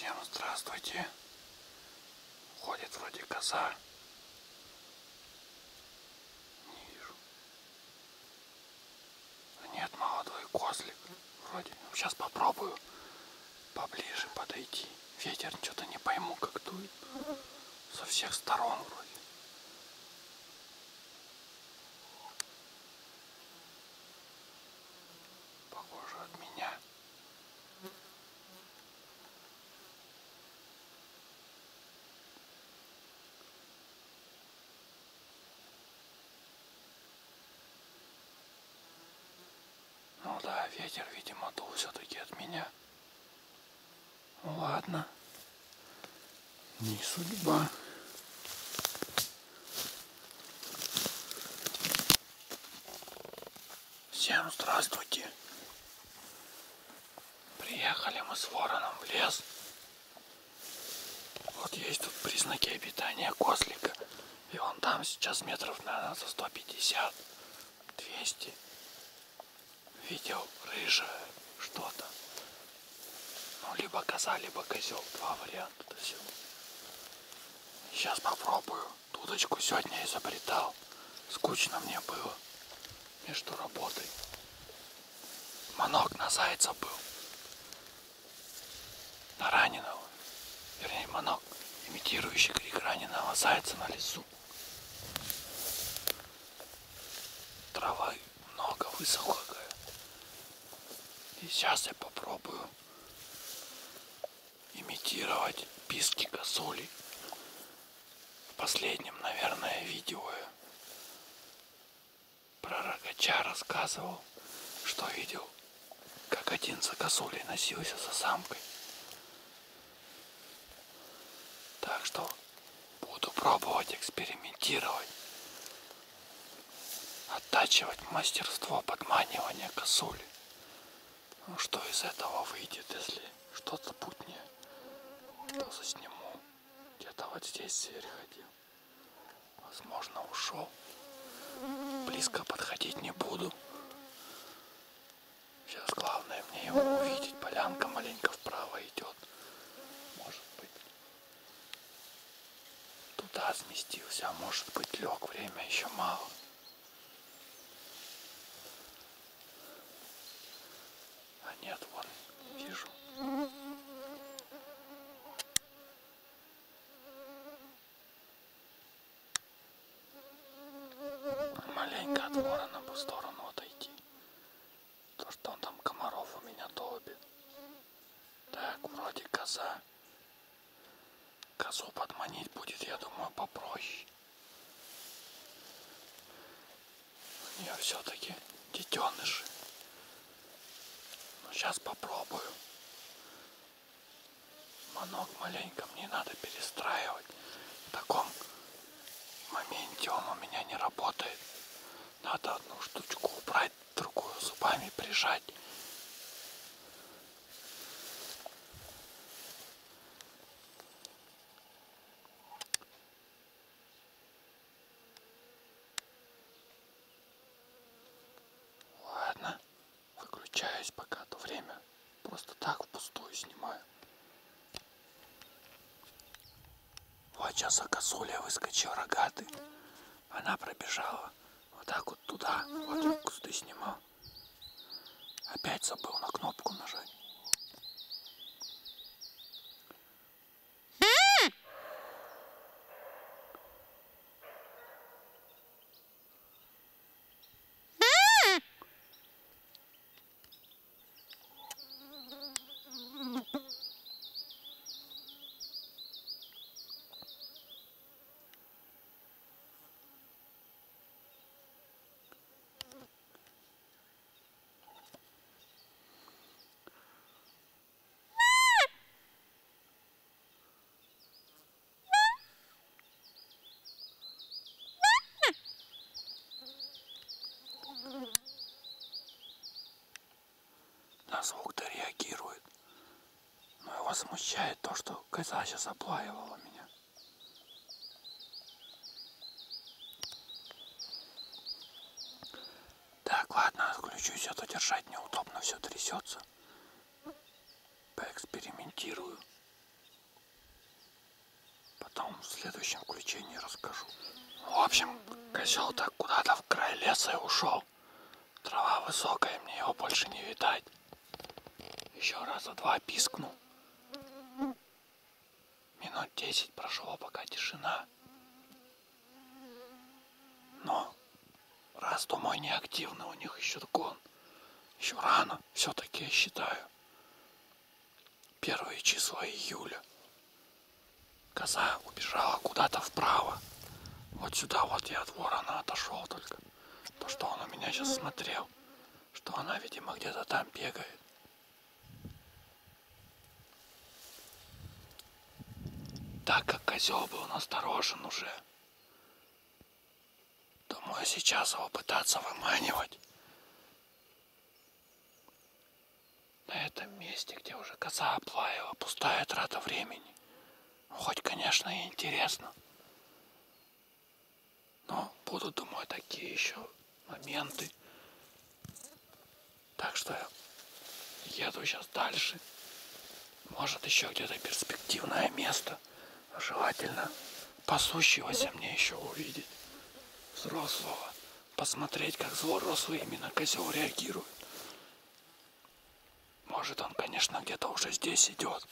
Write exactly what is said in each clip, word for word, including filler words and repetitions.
Всем здравствуйте. Ходит вроде коза. Не вижу. Нет, молодой козлик. Вроде. Сейчас попробую поближе подойти. Ветер что-то не пойму, как дует. Со всех сторон вроде. Похоже от меня. Ну да, ветер, видимо, дул все-таки от меня. Ну ладно. Не судьба. Всем здравствуйте. Приехали мы с вороном в лес. Вот есть тут признаки обитания козлика. И он там сейчас метров, наверное, за сто пятьдесят двести. Видел рыжее что-то. Ну, либо коза, либо козел. Два варианта до всего. Сейчас попробую. Дудочку сегодня изобретал. Скучно мне было между работой. Манок на зайца был. На раненого. Вернее, манок, имитирующий крик раненого зайца на лесу. Травы много, высокая. И сейчас я попробую имитировать писки косули. В последнем, наверное, видео я про рогача рассказывал, что видел, как один за косулей носился за самкой. Так что буду пробовать экспериментировать, оттачивать мастерство подманивания косули. Ну что из этого выйдет, если что-то путнее, то засниму. Где-то вот здесь зверь ходил. Возможно, ушел. Близко подходить не буду. Сейчас главное мне его увидеть. Полянка маленько вправо идет. Может быть, туда сместился, а может быть, лег. Время еще мало. А нет, вон, вижу. Маленько от ворона бы в сторону отойти. То, что он там комаров у меня долбит. Так, вроде коза. Козу подманить будет, я думаю, попроще. У нее все-таки детеныши. Но сейчас попробую. Манок маленько мне надо перестраивать. В таком моменте он у меня не работает. Надо одну штучку убрать, другую зубами прижать. Ладно, выключаюсь пока, то время просто так впустую снимаю. Вот сейчас за косуля выскочил рогатый. Она пробежала вот так вот туда. Вот я кусты снимал. Опять забыл на кнопку нажать. На звук-то реагирует. Но его смущает то, что коза сейчас облаивала меня. Так, ладно, отключусь, а то держать неудобно, все трясется. Поэкспериментирую. потом в следующем включении расскажу. В общем, козел так куда-то в край леса и ушел. Трава высокая, мне его больше не видать. Еще раза два пискнул. Минут десять прошло, пока тишина. Но раз то мой неактивный, у них еще гон. Еще рано, все-таки я считаю. Первые числа июля. Коза убежала куда-то вправо. Вот сюда вот я от ворона отошел только. То, что он у меня сейчас смотрел. Что она, видимо, где-то там бегает. Так как козел был насторожен уже, думаю, сейчас его пытаться выманивать. На этом месте, где уже коза оплавила, пустая трата времени. Хоть, конечно, и интересно. Но будут, думаю, такие еще моменты. Так что еду сейчас дальше. Может, еще где-то перспективное место. Желательно пасущегося мне еще увидеть. Взрослого. Посмотреть, как взрослый именно козел реагирует. Может, он, конечно, где-то уже здесь идет.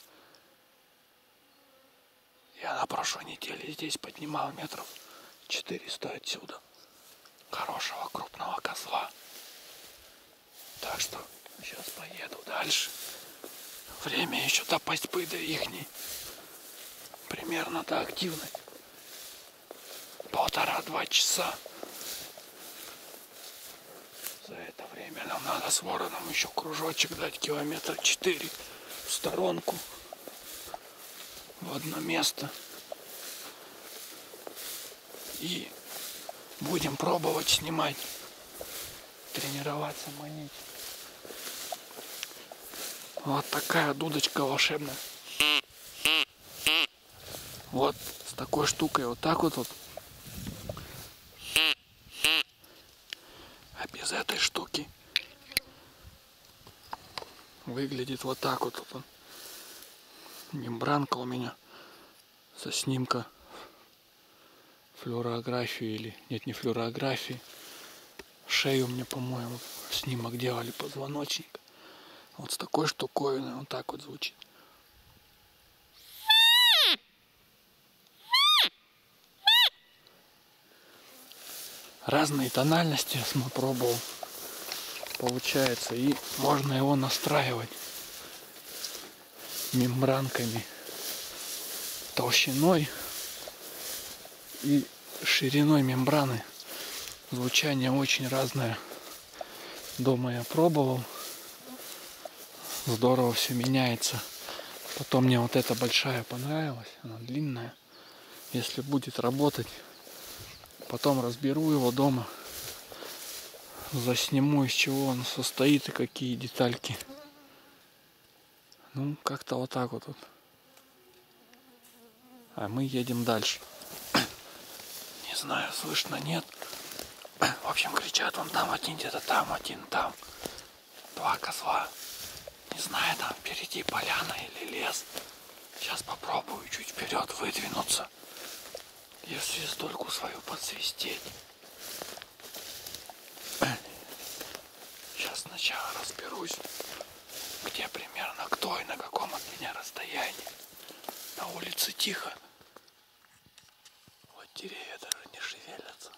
Я на прошлой неделе здесь поднимал метров четыреста отсюда. Хорошего крупного козла. Так что сейчас поеду дальше. Время еще до пастьбы до ихней. Примерно до активной. Полтора-два часа. За это время нам надо с вороном еще кружочек дать километр четыре в сторонку. В одно место. И будем пробовать снимать. Тренироваться, манить. Вот такая дудочка волшебная. Вот с такой штукой вот так вот, вот. А без этой штуки выглядит вот так вот. вот. Мембранка у меня со снимка флюорографии или нет, не флюорографии. Шею мне, по-моему, снимок делали позвоночник. Вот с такой штуковиной вот так вот звучит. Разные тональности я пробовал. Получается, и можно его настраивать мембранками толщиной и шириной мембраны. Звучание очень разное. Дома я пробовал. Здорово все меняется. Потом мне вот эта большая понравилась. Она длинная. Если будет работать, потом разберу его дома. Засниму, из чего он состоит и какие детальки. Ну, как-то вот так вот. А мы едем дальше. Не знаю, слышно, нет. В общем, кричат, он там один, где-то там один, там. Два козла. Не знаю, там впереди поляна или лес. Сейчас попробую чуть вперед выдвинуться. И свистульку свою подсвистеть. Сейчас сначала разберусь, где примерно кто и на каком от меня расстоянии. На улице тихо. Вот деревья даже не шевелятся.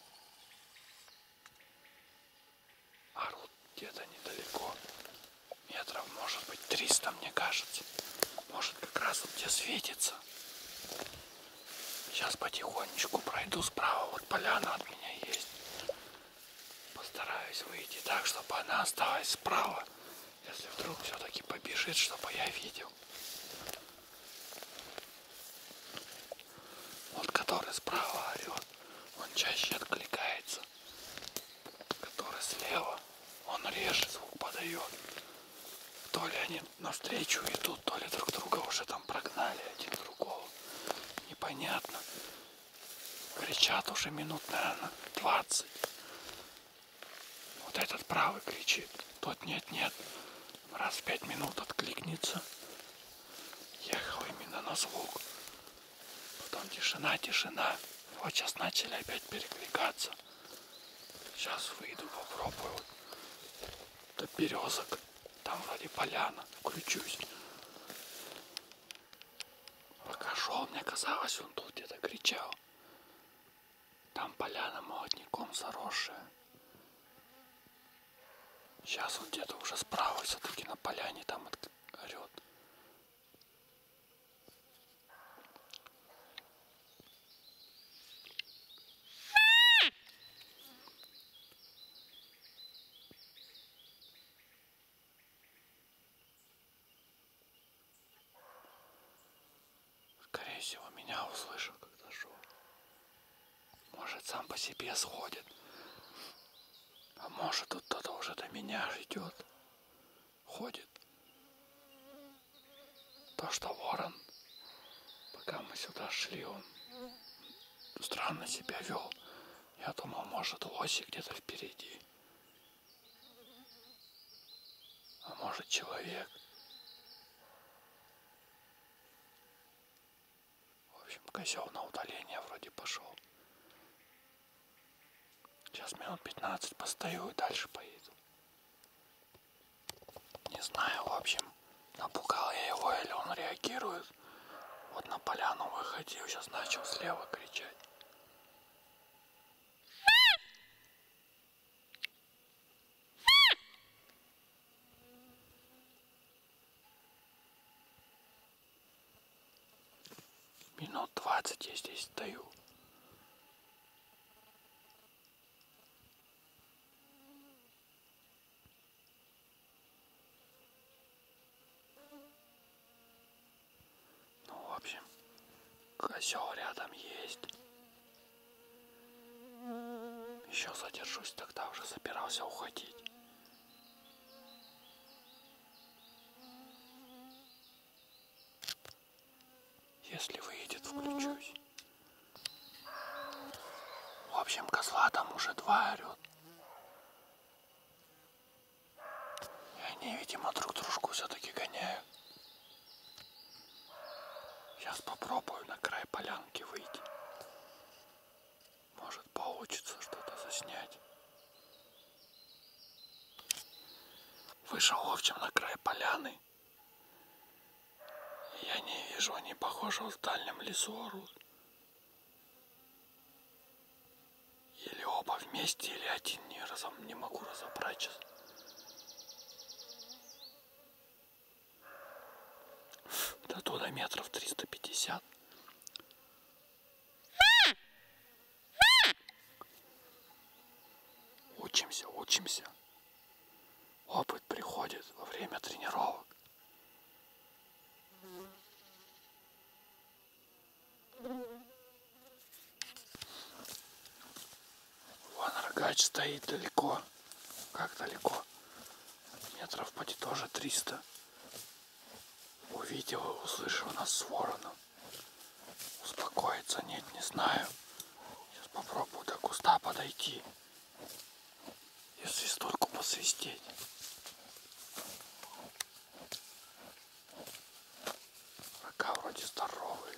Орут где-то недалеко. Метров, может быть, триста, мне кажется. Может, как раз вот где светится. Сейчас потихонечку пройду справа. Вот поляна от меня есть. Постараюсь выйти так, чтобы она осталась справа. Если вдруг все-таки побежит, чтобы я видел. Вот который справа орет, он чаще откликается. Который слева, он реже звук подает. То ли они навстречу идут, то ли друг друга уже там прогнали один другого. Непонятно. Кричат уже минут, наверное, двадцать. Вот этот правый кричит, тот нет-нет. Раз в пять минут откликнется. Ехал именно на звук. Потом тишина, тишина. Вот сейчас начали опять перекликаться. Сейчас выйду, попробую. До березок. Там вроде поляна. Включусь. Пока шел, мне казалось, он тут где-то кричал. Там поляна молодняком заросшая. Сейчас он где-то уже справа все-таки на поляне там орет. Скорее всего, меня услышал, когда шел. Может, сам по себе сходит. А может, тут кто-то уже до меня идет. Ходит. То, что ворон, пока мы сюда шли, он странно себя вел. Я думал, может, лоси где-то впереди. А может, человек. В общем, козел на удаление вроде пошел. Сейчас минут пятнадцать постою и дальше поеду. Не знаю, в общем, напугал я его или он реагирует. Вот на поляну выходил, сейчас начал слева кричать. Минут двадцать я здесь стою. Ну, в общем, козел рядом есть. Еще задержусь, тогда уже собирался уходить. Если выйдет, включусь. В общем, козла там уже два орет. И они, видимо, друг дружку все-таки гоняют. Сейчас попробую на край полянки выйти. Может, получится что-то заснять. Вышел, в общем, на край поляны. И я не вижу, они, похоже, в дальнем лесу орут. Или оба вместе, или один, не, разом, не могу разобрать сейчас. До туда метров триста пятьдесят. Учимся, учимся. Опыт приходит во время тренировок. Вон рогач стоит далеко. Как далеко? Метров почти тоже триста. Увидел и услышал нас с вороном. Успокоиться? Нет, не знаю. Сейчас попробую до куста подойти и свистульку посвистеть. Рога вроде здоровые.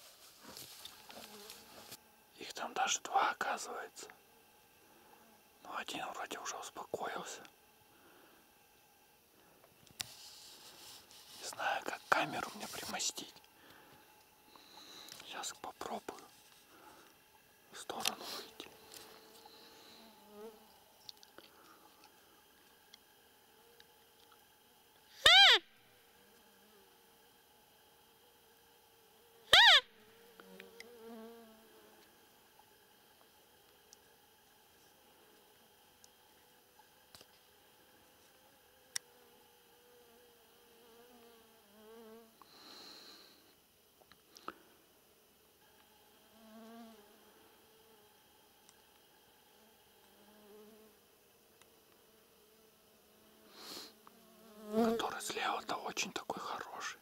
Их там даже два, оказывается. Но один вроде уже успокоился. Не знаю, как камеру мне примостить. Сейчас попробую в сторону выйти. Который слева-то очень такой хороший.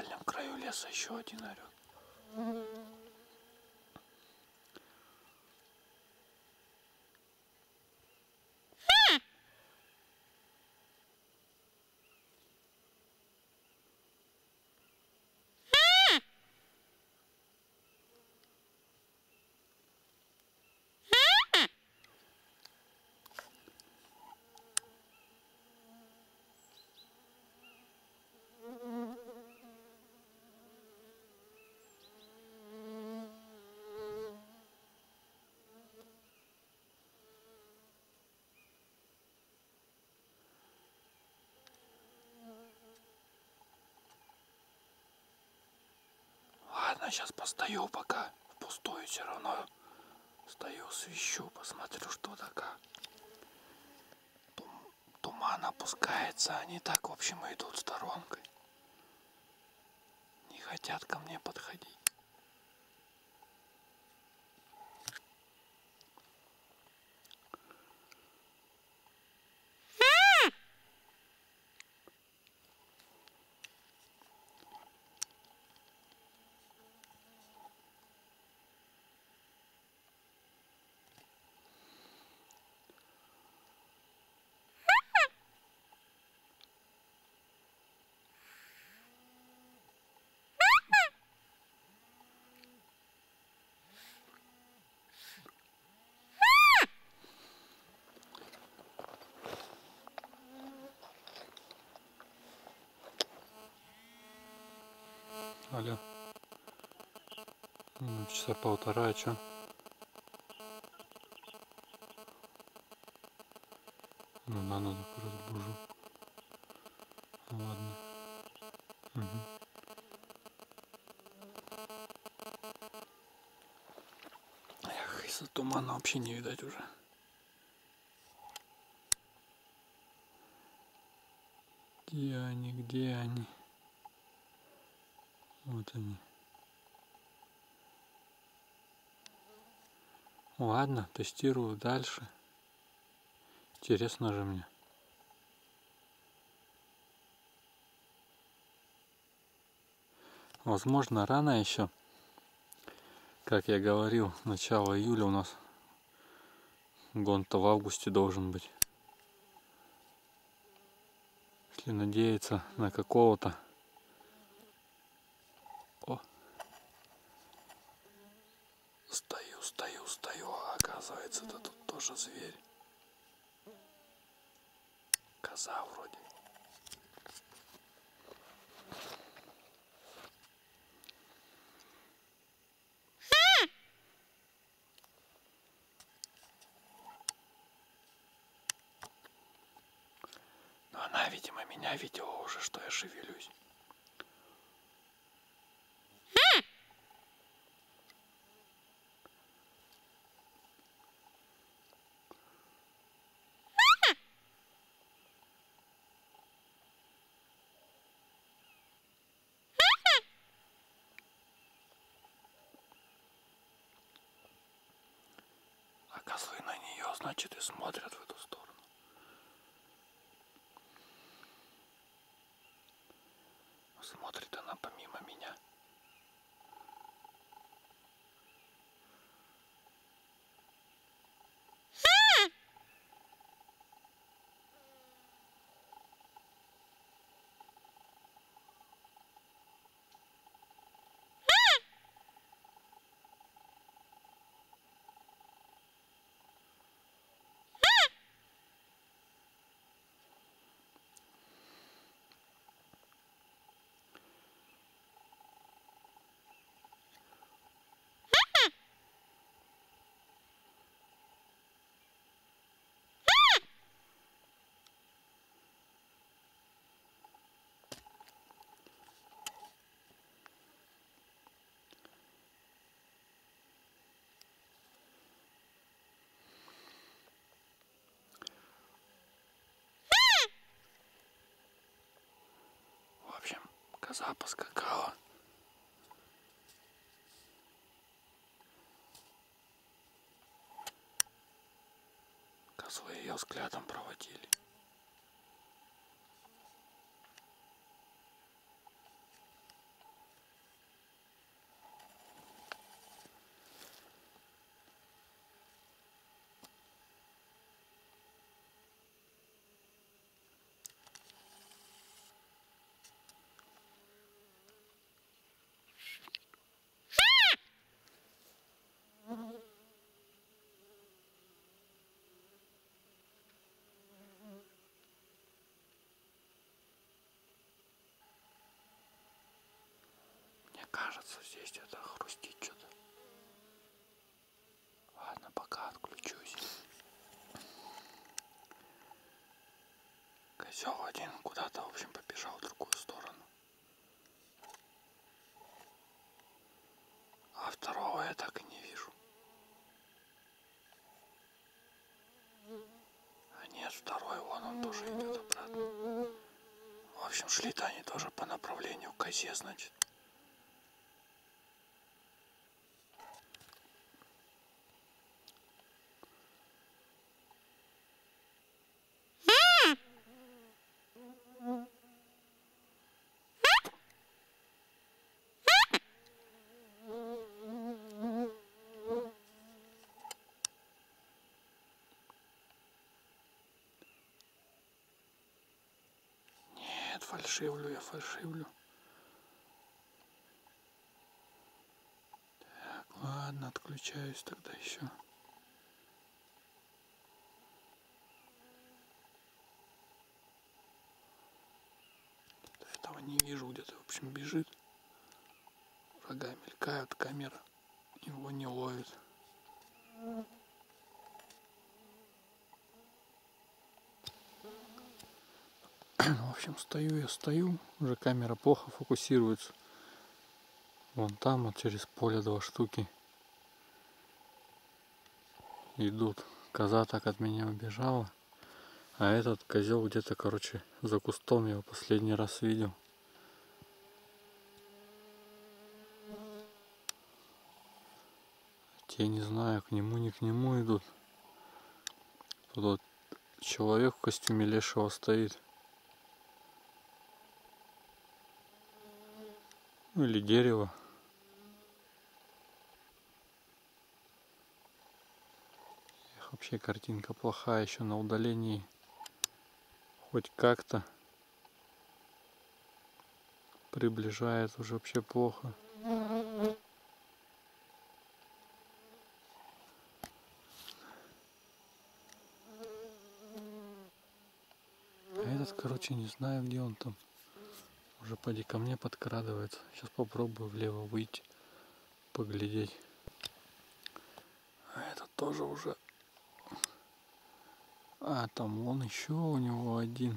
дальнем краю леса еще один орет. Ладно, сейчас постою пока. Впустую все равно. Стою, свищу, посмотрю, что да как. Туман опускается, они так, в общем, идут сторонкой. Не хотят ко мне подходить. Алло. Ну, часа полтора, а чё? Ну да, надо разбужу. Ладно. Угу. Эх, из-за тумана вообще не видать уже. Где они, где они? Вот они. Ладно, тестирую дальше. Интересно же мне. Возможно, рано еще. Как я говорил, начало июля у нас. Гон-то в августе должен быть. Если надеяться на какого-то. О. Стою, стою, стою. А оказывается, это тут тоже зверь. Коза вроде. Но она, видимо, меня видела уже, что я шевелюсь. А козлы на нее, значит, и смотрят в эту сторону. Смотрит она помимо меня. В общем, коза поскакала. Козлы ее взглядом проводили. кажется, здесь где-то хрустит что-то. Ладно, пока отключусь. Козел один куда-то, в общем, побежал в другую сторону. А второго я так и не вижу. А нет, второй, вон он тоже идет обратно. В общем, шли-то они тоже по направлению к козе, значит. Нет, фальшивлю я, фальшивлю. Так, ладно, отключаюсь тогда еще. Этого не вижу, где-то, в общем, бежит. Рога мелькают, камера его не ловит. В общем, стою я, стою, уже камера плохо фокусируется. Вон там вот через поле два штуки идут. Коза так от меня убежала. А этот козел где-то, короче, за кустом я его последний раз видел. Те не знаю, к нему, не к нему идут. Тут вот человек в костюме лешего стоит. Ну или дерево. Эх, вообще картинка плохая, еще на удалении. Хоть как-то приближает, уже вообще плохо. А этот, короче, не знаю, где он там. Уже поди ко мне подкрадывается. Сейчас попробую влево выйти, поглядеть. А этот тоже уже. А, там вон еще у него один.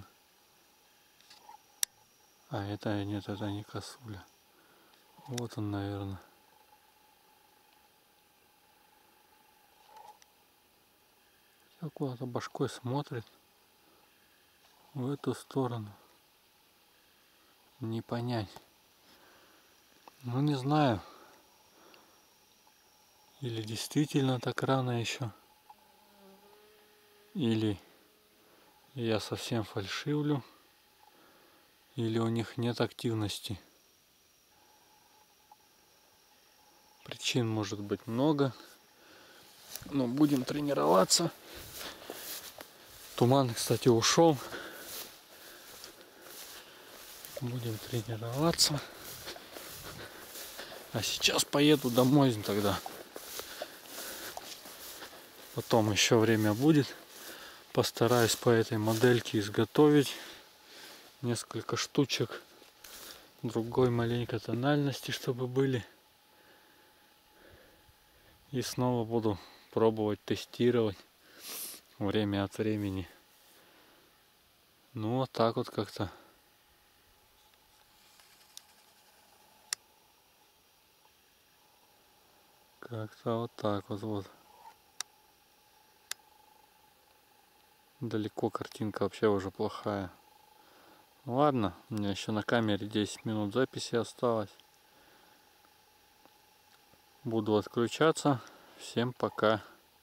А, это нет, это не косуля. Вот он, наверное. Куда-то башкой смотрит в эту сторону. Не понять. Ну, не знаю. Или действительно так рано еще. Или я совсем фальшивлю. Или у них нет активности. Причин может быть много. Но будем тренироваться. Туман, кстати, ушел. Будем тренироваться. А сейчас поеду домой тогда. Потом еще время будет. Постараюсь по этой модельке изготовить несколько штучек другой маленькой тональности, чтобы были. И снова буду пробовать тестировать время от времени. Ну вот так вот как-то. Как-то вот так вот вот. Далеко картинка вообще уже плохая. Ладно, у меня еще на камере десять минут записи осталось. Буду отключаться. Всем пока.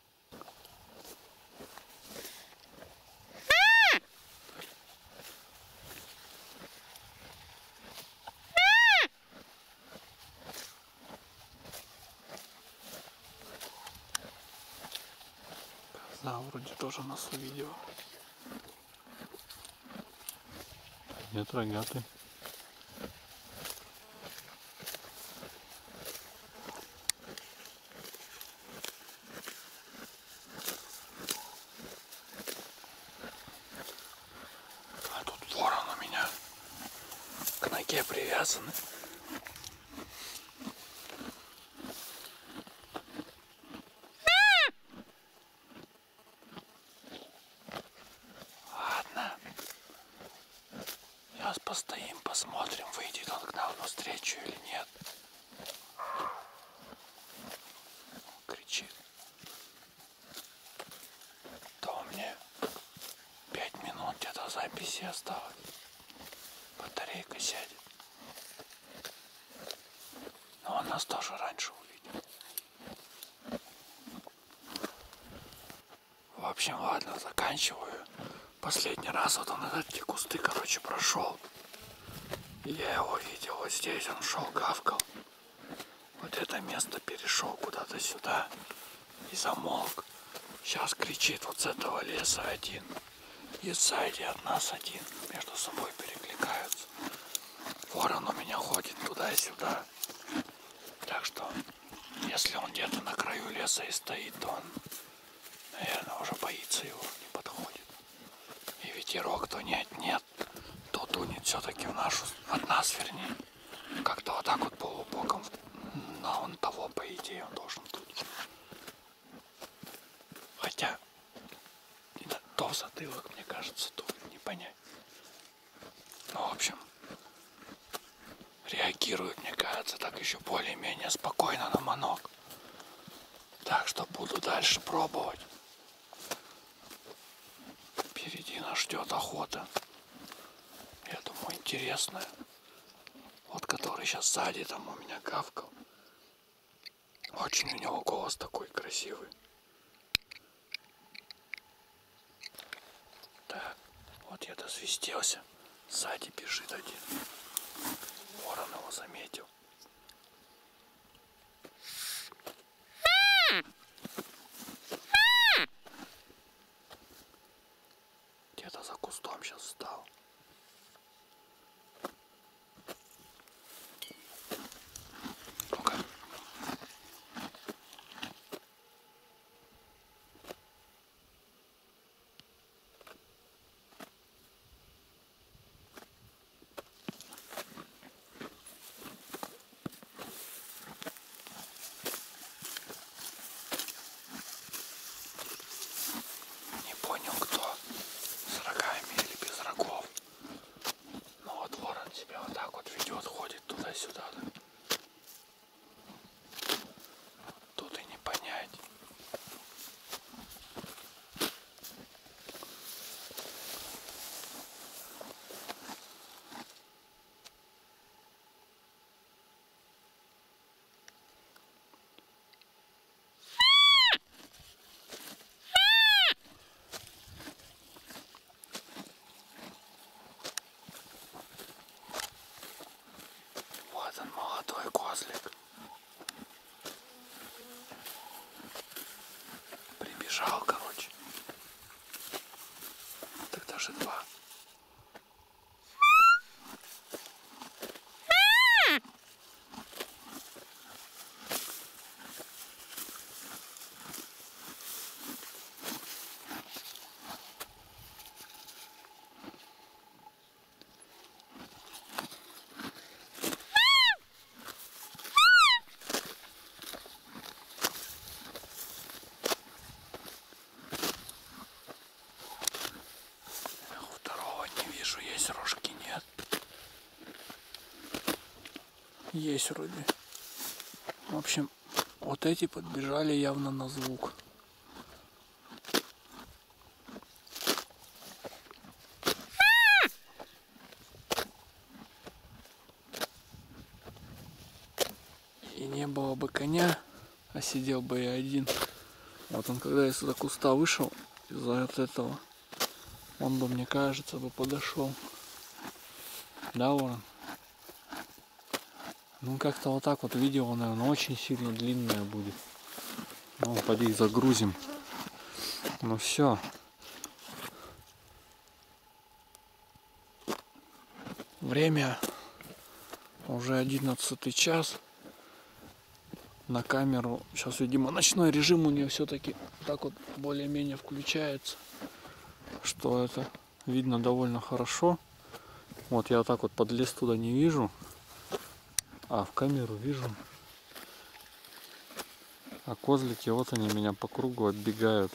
Да, вроде тоже нас увидел. Нет, рогатый. А тут ворон у меня к ноге привязаны. постоим, посмотрим, выйдет он к нам навстречу или нет. Кричит. То мне пять минут где-то записи осталось. Батарейка сядет. Но он нас тоже раньше увидел. В общем, ладно, заканчиваю. Последний раз вот он эти кусты, короче, прошел. Я его видел вот здесь, он шел, гавкал. Вот это место перешел куда-то сюда и замолк. Сейчас кричит вот с этого леса один. И сзади от нас один. Между собой перекликаются. Ворон у меня ходит туда и сюда. Так что, если он где-то на краю леса и стоит, то он, наверное, уже боится его, не подходит. И ветерок то нет-нет, то дунет все-таки в нашу, от нас, вернее. Как-то вот так вот полубоком. Но он того, по идее, он должен тут. Хотя, то в затылок, мне кажется, то не понять. Ну, в общем, реагирует, мне кажется, так еще более-менее спокойно на манок. Так что буду дальше пробовать. Впереди нас ждет охота. Я думаю, интересная. Вот который сейчас сзади там у меня гавкал. Очень у него голос такой красивый. Так, вот я досвистелся. Сзади бежит один. Ворон его заметил. Где-то за кустом сейчас встал. Ну-ка. Не понял, кто. С рогами или без рогов. Но вот ворон себя вот так вот ведет, ходит туда-сюда. Да? Тут и не понять. Вот он, молодой козлик. Прибежал, короче. Так даже два. Второго не вижу, есть рожки, нет. Есть вроде. В общем, вот эти подбежали явно на звук. И не было бы коня, а сидел бы я один. Вот он, когда из-за куста вышел, из-за вот этого, он бы, мне кажется, бы подошел. Да, ворон? Ну, как-то вот так вот видео, наверное, очень сильно длинное будет. Ну, поди загрузим. Ну, все. Время уже одиннадцатый час. На камеру. Сейчас, видимо, ночной режим у нее все-таки так вот более-менее включается. Что это видно довольно хорошо. Вот я вот так вот подлез туда не вижу. А в камеру вижу. А козлики, вот они меня по кругу оббегают.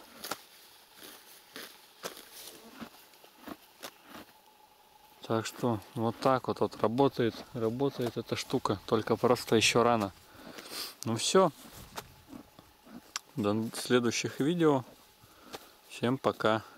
Так что вот так вот, вот работает, работает эта штука. Только просто еще рано. Ну все. До следующих видео. Всем пока.